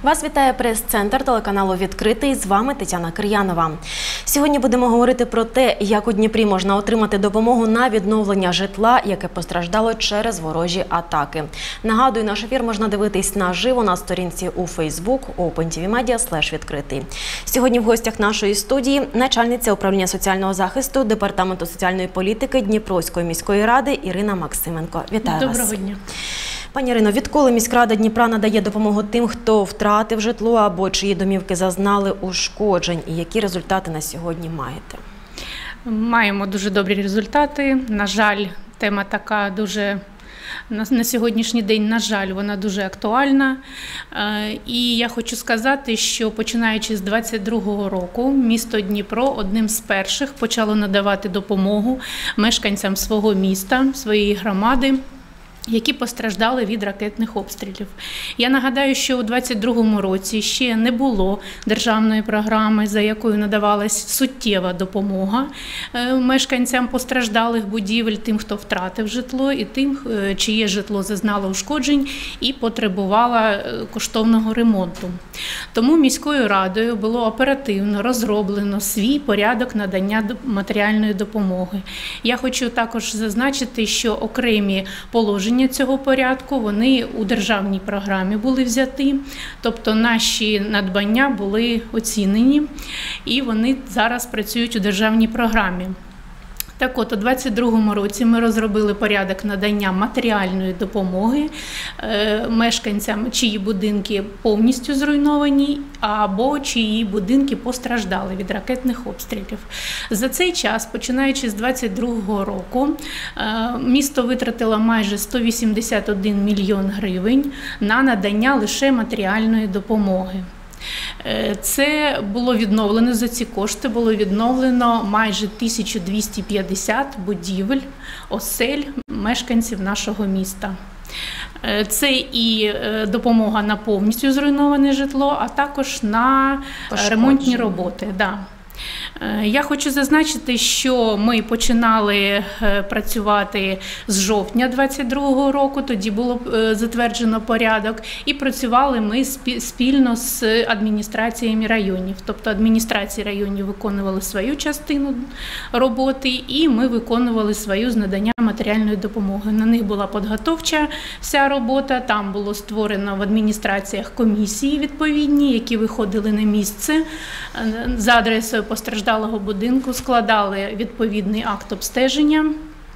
Вас вітає прес-центр телеканалу «Відкритий». З вами Тетяна Кир'янова. Сьогодні будемо говорити про те, як у Дніпрі можна отримати допомогу на відновлення житла, яке постраждало через ворожі атаки. Нагадую, наш ефір можна дивитись наживо на сторінці у Facebook opentvmedia/відкритий. Сьогодні в гостях нашої студії начальниця управління соціального захисту Департаменту соціальної політики Дніпровської міської ради Ірина Максименко. Вітаю вас. Доброго дня. Пані Ірино, відколи міськрада Дніпра надає допомогу тим, хто втратив житло або чиї домівки зазнали ушкоджень? І які результати на сьогодні маєте? Маємо дуже добрі результати. На жаль, тема така дуже... На сьогоднішній день, на жаль, вона дуже актуальна. І я хочу сказати, що починаючи з 2022 року місто Дніпро одним з перших почало надавати допомогу мешканцям свого міста, своєї громади, які постраждали від ракетних обстрілів. Я нагадаю, що у 2022 році ще не було державної програми, за якою надавалась суттєва допомога мешканцям постраждалих будівель, тим, хто втратив житло, і тим, чиє житло зазнало ушкоджень і потребувало коштовного ремонту. Тому міською радою було оперативно розроблено свій порядок надання матеріальної допомоги. Я хочу також зазначити, що окремі положення цього порядку, вони у державній програмі були взяті, тобто наші надбання були оцінені і вони зараз працюють у державній програмі. Так от, у 2022 році ми розробили порядок надання матеріальної допомоги мешканцям, чиї будинки повністю зруйновані, або чиї будинки постраждали від ракетних обстрілів. За цей час, починаючи з 2022 року, місто витратило майже 181 мільйон гривень на надання лише матеріальної допомоги. Це було відновлено, за ці кошти було відновлено майже 1250 будівель, осель мешканців нашого міста. Це і допомога на повністю зруйноване житло, а також на ремонтні роботи. Да. Я хочу зазначити, що ми починали працювати з жовтня 2022 року, тоді було затверджено порядок, і працювали ми спільно з адміністраціями районів. Тобто адміністрації районів виконували свою частину роботи, і ми виконували свою з надання матеріальної допомоги. На них була підготовча вся робота, там було створено в адміністраціях комісії відповідні, які виходили на місце за адресою постраждалого будинку, складали відповідний акт обстеження,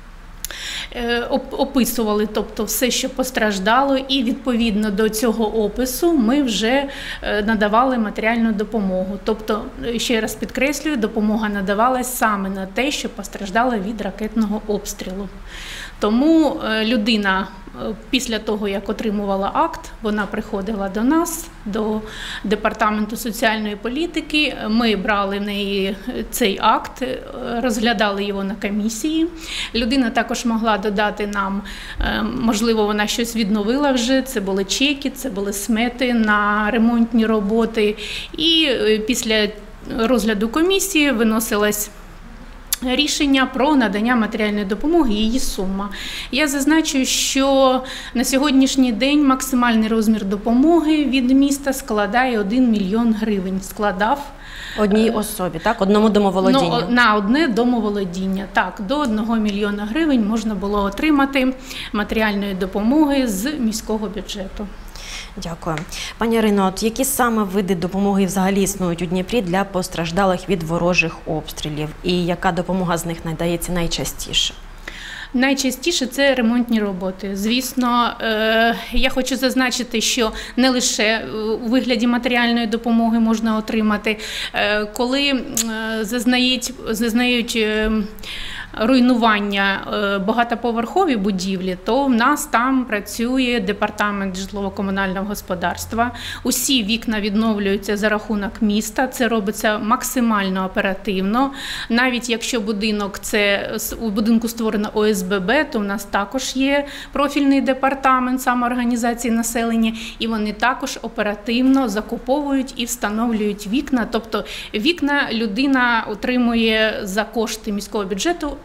описували, тобто, все, що постраждало, і відповідно до цього опису ми вже надавали матеріальну допомогу. Тобто, ще раз підкреслюю, допомога надавалась саме на те, що постраждало від ракетного обстрілу. Тому людина після того, як отримувала акт, вона приходила до нас, до Департаменту соціальної політики. Ми брали в неї цей акт, розглядали його на комісії. Людина також могла додати нам, можливо, вона щось відновила вже, це були чеки, це були смети на ремонтні роботи. І після розгляду комісії виносилась рішення про надання матеріальної допомоги і її сума. Я зазначу, що на сьогоднішній день максимальний розмір допомоги від міста складає 1 мільйон гривень. Складав одній особі, так? Одному домоволодінню? На одне домоволодіння. Так, до 1 мільйона гривень можна було отримати матеріальної допомоги з міського бюджету. Дякую. Пані Ірино, от які саме види допомоги взагалі існують у Дніпрі для постраждалих від ворожих обстрілів? І яка допомога з них надається найчастіше? Найчастіше це ремонтні роботи. Звісно, я хочу зазначити, що не лише у вигляді матеріальної допомоги можна отримати, коли зазнають руйнування багатоповерхові будівлі, то в нас там працює департамент житлово-комунального господарства. Усі вікна відновлюються за рахунок міста, це робиться максимально оперативно. Навіть якщо у будинку створено ОСББ, то в нас також є профільний департамент самоорганізації населення, і вони також оперативно закуповують і встановлюють вікна. Тобто вікна людина отримує за кошти міського бюджету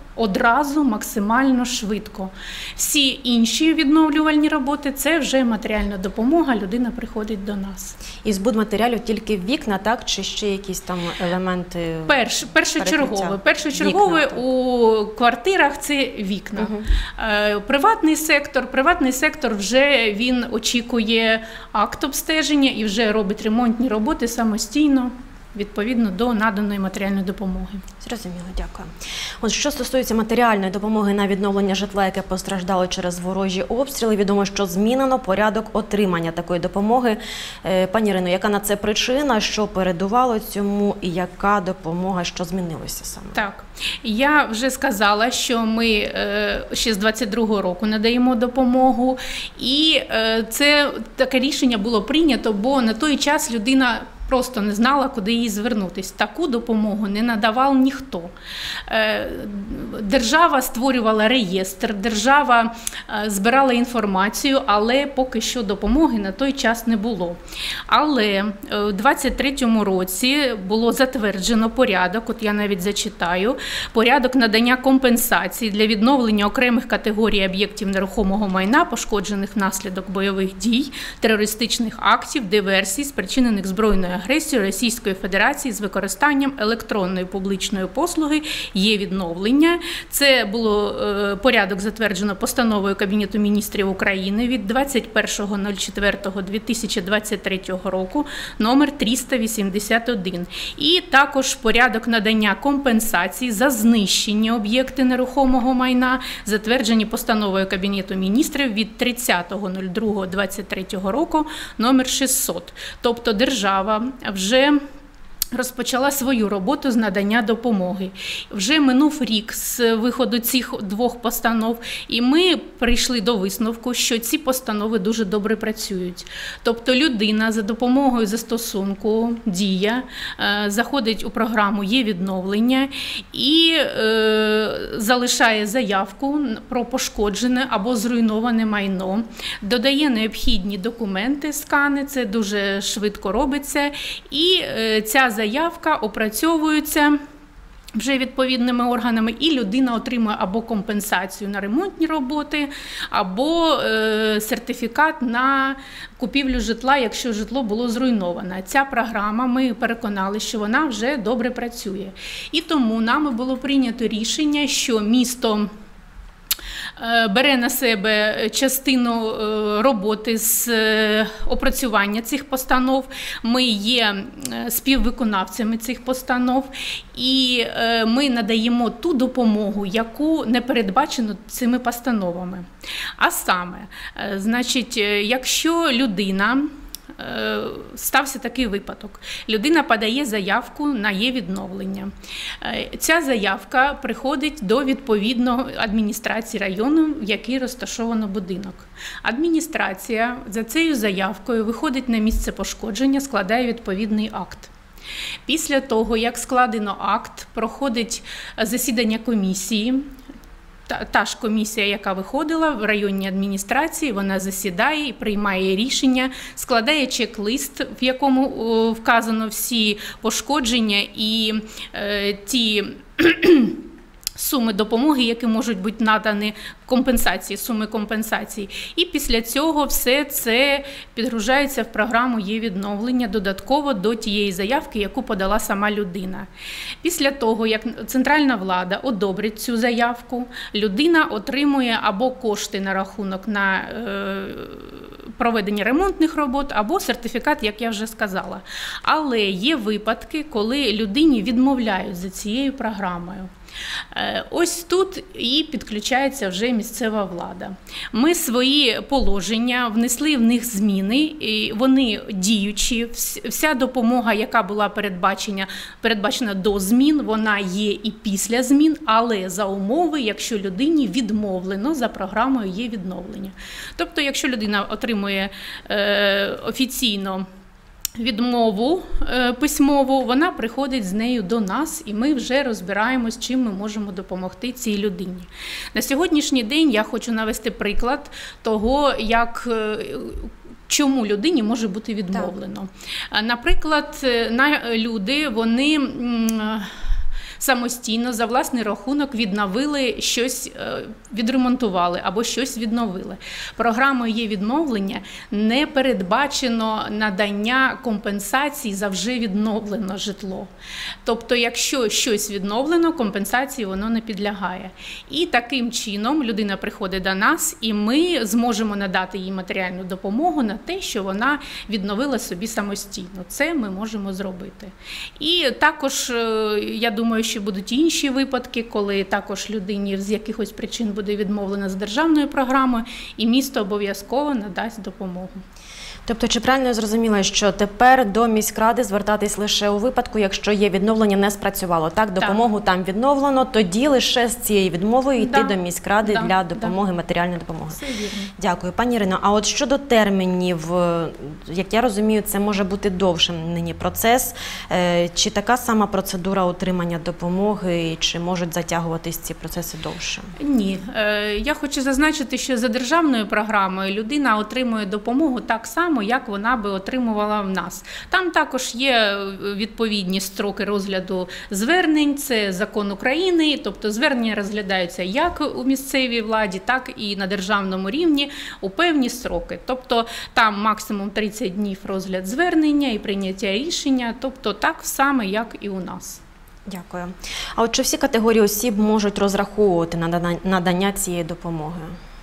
одразу, максимально швидко. Всі інші відновлювальні роботи – це вже матеріальна допомога, людина приходить до нас. Із будматеріалів тільки вікна, так? Чи ще якісь там елементи? Першочергове у квартирах – це вікна. Приватний сектор вже він очікує акт обстеження і вже робить ремонтні роботи самостійно, відповідно до наданої матеріальної допомоги. Зрозуміло, дякую. От що стосується матеріальної допомоги на відновлення житла, яке постраждало через ворожі обстріли, відомо, що змінено порядок отримання такої допомоги. Пані Ірино, яка на це причина, що передувало цьому і яка допомога, що змінилося саме? Так, я вже сказала, що ми ще з 22-го року надаємо допомогу, і це таке рішення було прийнято, бо на той час людина просто не знала, куди їй звернутися. Таку допомогу не надавав ніхто. Держава створювала реєстр, держава збирала інформацію, але поки що допомоги на той час не було. Але у 23-му році було затверджено порядок, от я навіть зачитаю, порядок надання компенсацій для відновлення окремих категорій об'єктів нерухомого майна, пошкоджених внаслідок бойових дій, терористичних актів, диверсій, спричинених збройною агресією Російської Федерації з використанням електронної публічної послуги є відновлення. Це було порядок затверджено постановою Кабінету міністрів України від 21.04.2023 року номер 381. І також порядок надання компенсацій за знищені об'єкти нерухомого майна, затверджені постановою Кабінету міністрів від 30.02.2023 року номер 600. Тобто держава вже розпочала свою роботу з надання допомоги. Вже минув рік з виходу цих двох постанов, і ми прийшли до висновку, що ці постанови дуже добре працюють. Тобто людина за допомогою застосунку «Дія» заходить у програму «Є відновлення» і залишає заявку про пошкоджене або зруйноване майно, додає необхідні документи, скани, це дуже швидко робиться, і ця заявка опрацьовується вже відповідними органами, і людина отримує або компенсацію на ремонтні роботи, або сертифікат на купівлю житла, якщо житло було зруйновано. Ця програма, ми переконали, що вона вже добре працює. І тому нами було прийнято рішення, що місто бере на себе частину роботи з опрацювання цих постанов. Ми є співвиконавцями цих постанов, і ми надаємо ту допомогу, яку не передбачено цими постановами. А саме, значить, якщо людина, стався такий випадок. Людина подає заявку на є-відновлення. Ця заявка приходить до відповідної адміністрації району, в якій розташовано будинок. Адміністрація за цією заявкою виходить на місце пошкодження, складає відповідний акт. Після того, як складено акт, проходить засідання комісії. Та ж комісія, яка виходила в районній адміністрації, вона засідає і приймає рішення, складає чек-лист, в якому вказано всі пошкодження і ті суми допомоги, які можуть бути надані, компенсації, суми компенсацій. І після цього все це підгружається в програму «Є-відновлення» додатково до тієї заявки, яку подала сама людина. Після того, як центральна влада одобрить цю заявку, людина отримує або кошти на рахунок на проведення ремонтних робот, або сертифікат, як я вже сказала. Але є випадки, коли людині відмовляють за цією програмою. Ось тут і підключається вже місцева влада. Ми свої положення внесли в них зміни, і вони діючі. Вся допомога, яка була передбачена до змін, вона є і після змін, але за умови, якщо людині відмовлено за програмою «Є відновлення». Тобто, якщо людина отримує офіційно відмову письмову, вона приходить з нею до нас, і ми вже розбираємось, чим ми можемо допомогти цій людині. На сьогоднішній день я хочу навести приклад того, чому людині може бути відмовлено. Так. Наприклад, люди, вони самостійно за власний рахунок відновили щось, відремонтували або щось відновили. Програмою є відновлення не передбачено надання компенсацій за вже відновлено житло. Тобто, якщо щось відновлено, компенсації воно не підлягає. І таким чином людина приходить до нас, і ми зможемо надати їй матеріальну допомогу на те, що вона відновила собі самостійно. Це ми можемо зробити. І також, я думаю, що будуть інші випадки, коли також людині з якихось причин буде відмовлено з державною програмою, і місто обов'язково надасть допомогу. Тобто, чи правильно я зрозуміла, що тепер до міськради звертатись лише у випадку, якщо є відновлення, не спрацювало, так? Допомогу там відновлено, тоді лише з цією відмовою йти до міськради для допомоги, матеріальної допомоги. Все вірно. Дякую. Пані Ірино, а от щодо термінів, як я розумію, це може бути довшим нині процес. Чи така сама процедура отримання допомоги, чи можуть затягуватись ці процеси довше? Ні. Я хочу зазначити, що за державною програмою людина отримує допомогу так само, як вона би отримувала в нас. Там також є відповідні строки розгляду звернень, це закон України, тобто звернення розглядаються як у місцевій владі, так і на державному рівні у певні строки. Тобто там максимум 30 днів розгляд звернення і прийняття рішення, тобто так саме, як і у нас. Дякую. А от чи всі категорії осіб можуть розраховувати на надання цієї допомоги?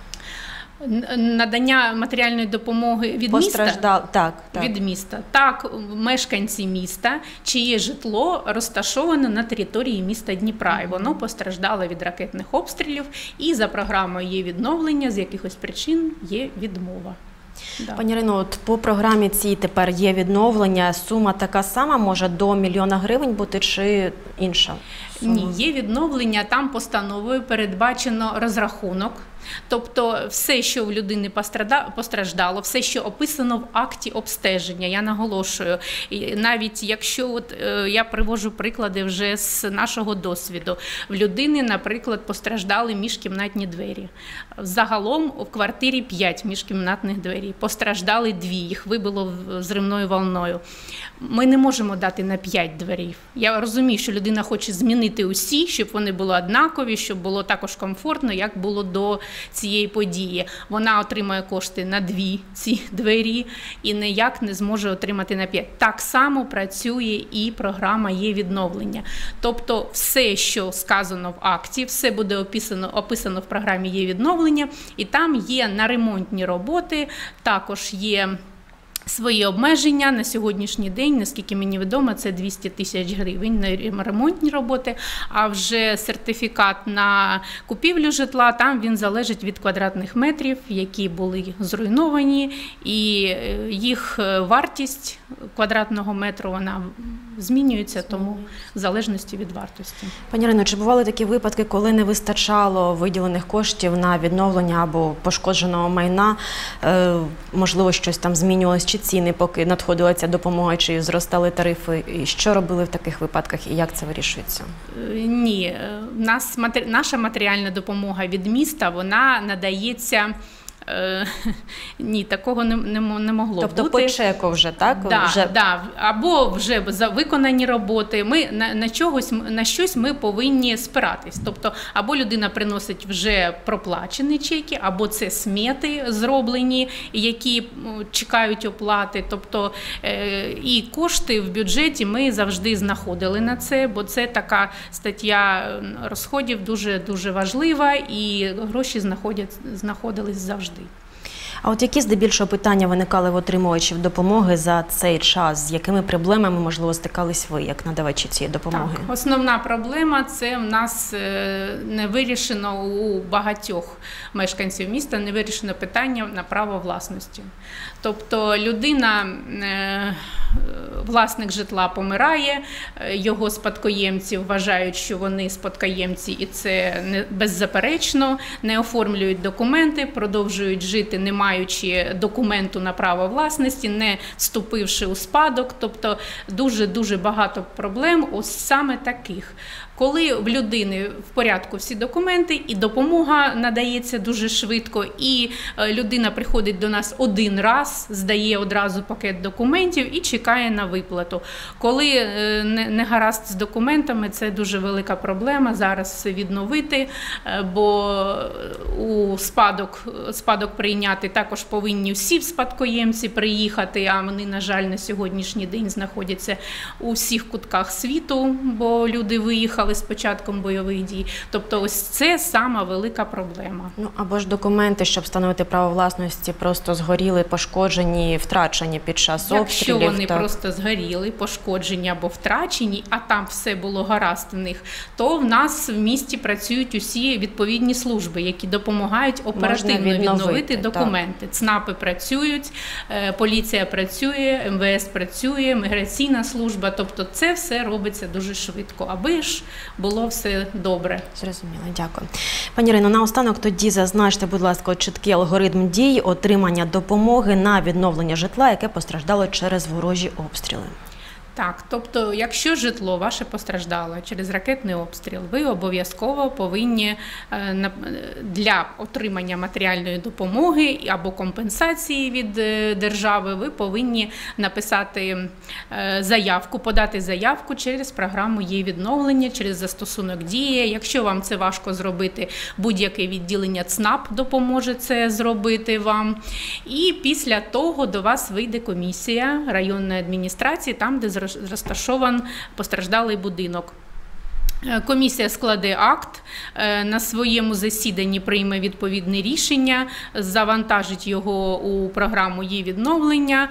Надання матеріальної допомоги від міста? Так. Від міста. Так, мешканці міста, чиє житло розташоване на території міста Дніпра, і воно постраждало від ракетних обстрілів, і за програмою є відновлення, з якихось причин є відмова. Да. Пані Ірино, от по програмі цій тепер є відновлення, сума така сама, може до 1 мільйона гривень бути чи інша сума? Ні, є відновлення, там постановою передбачено розрахунок. Тобто все, що в людини постраждало, все, що описано в акті обстеження, я наголошую, навіть якщо я привожу приклади вже з нашого досвіду, в людини, наприклад, постраждали міжкімнатні двері. Загалом в квартирі 5 міжкімнатних дверей, постраждали 2, їх вибило зривною волною. Ми не можемо дати на 5 дверей. Я розумію, що людина хоче змінити усі, щоб вони були однакові, щоб було також комфортно, як було до цієї події. Вона отримує кошти на 2 ці двері і ніяк не зможе отримати на 5. Так само працює і програма «Є відновлення». Тобто все, що сказано в акті, все буде описано в програмі «Є відновлення», і там є на ремонтні роботи, також є свої обмеження на сьогоднішній день, наскільки мені відомо, це 200 тисяч гривень на ремонтні роботи, а вже сертифікат на купівлю житла, там він залежить від квадратних метрів, які були зруйновані, і їх вартість квадратного метру, вона змінюється, тому в залежності від вартості. Пані Ірино, чи бували такі випадки, коли не вистачало виділених коштів на відновлення або пошкодженого майна, можливо, щось там змінювалось, чи ціни, поки надходила ця допомога, чи зростали тарифи? І що робили в таких випадках і як це вирішується? Ні, наша матеріальна допомога від міста, вона надається. Ні, такого не могло бути. Тобто по чеку вже, так? Да. Або вже за виконані роботи. Ми на щось ми повинні спиратись. Тобто, або людина приносить вже проплачені чеки, або це смети зроблені, які чекають оплати. Тобто, і кошти в бюджеті ми завжди знаходили на це, бо це така стаття розходів дуже важлива, і гроші знаходились завжди. А от які здебільшого питання виникали в отримувачів допомоги за цей час? З якими проблемами, можливо, стикались ви, як надавачі цієї допомоги? Так, основна проблема – це в нас не вирішено у багатьох мешканців міста, не вирішено питання на право власності. Тобто людина, власник житла помирає, його спадкоємці вважають, що вони спадкоємці, і це беззаперечно, не оформлюють документи, продовжують жити, не маючи документу на право власності, не вступивши у спадок. Тобто дуже багато проблем ось саме таких. Коли в людини в порядку всі документи і допомога надається дуже швидко, і людина приходить до нас один раз, здає одразу пакет документів і чекає на виплату. Коли не гаразд з документами, це дуже велика проблема зараз все відновити, бо у спадок прийняти також повинні всі спадкоємці приїхати, а вони, на жаль, на сьогоднішній день знаходяться у всіх кутках світу, бо люди виїхали з початком бойових дій. Тобто ось це сама велика проблема. Ну, або ж документи, щоб встановити право власності, просто згоріли, пошкоджені, втрачені під час обстрілів. Якщо вони просто згоріли, пошкоджені або втрачені, а там все було гаразд в них, то в нас в місті працюють усі відповідні служби, які допомагають оперативно відновити документи. ЦНАПи працюють, поліція працює, МВС працює, міграційна служба. Тобто це все робиться дуже швидко, аби ж було все добре. Зрозуміло, дякую. Пані Ірино, наостанок тоді зазначте, будь ласка, чіткий алгоритм дій отримання допомоги на відновлення житла, яке постраждало через ворожі обстріли. Так, тобто, якщо житло ваше постраждало через ракетний обстріл, ви обов'язково повинні для отримання матеріальної допомоги або компенсації від держави, ви повинні написати заявку, подати заявку через програму «Є-відновлення», через застосунок «Дія». Якщо вам це важко зробити, будь-яке відділення ЦНАП допоможе це зробити вам. І після того до вас вийде комісія районної адміністрації, там, де розташований постраждалий будинок. Комісія складе акт, на своєму засіданні прийме відповідне рішення, завантажить його у програму «Є-відновлення».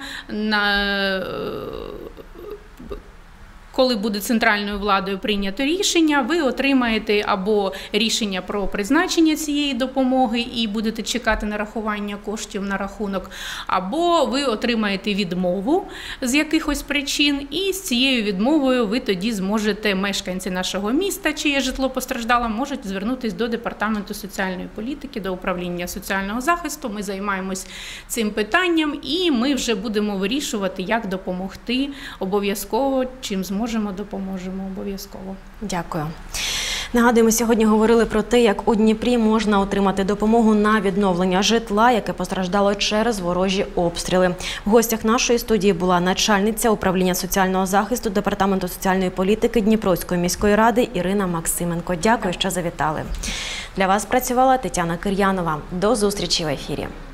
Коли буде центральною владою прийнято рішення, ви отримаєте або рішення про призначення цієї допомоги і будете чекати нарахування коштів на рахунок, або ви отримаєте відмову з якихось причин, і з цією відмовою ви тоді зможете, мешканці нашого міста, чиє житло постраждало, можуть звернутися до Департаменту соціальної політики, до управління соціального захисту. Ми займаємось цим питанням і ми вже будемо вирішувати, як допомогти обов'язково, чим зможемо, допоможемо обов'язково. Дякую. Нагадуємо, сьогодні говорили про те, як у Дніпрі можна отримати допомогу на відновлення житла, яке постраждало через ворожі обстріли. В гостях нашої студії була начальниця управління соціального захисту Департаменту соціальної політики Дніпровської міської ради Ірина Максименко. Дякую, що завітали. Для вас працювала Тетяна Кир'янова. До зустрічі в ефірі.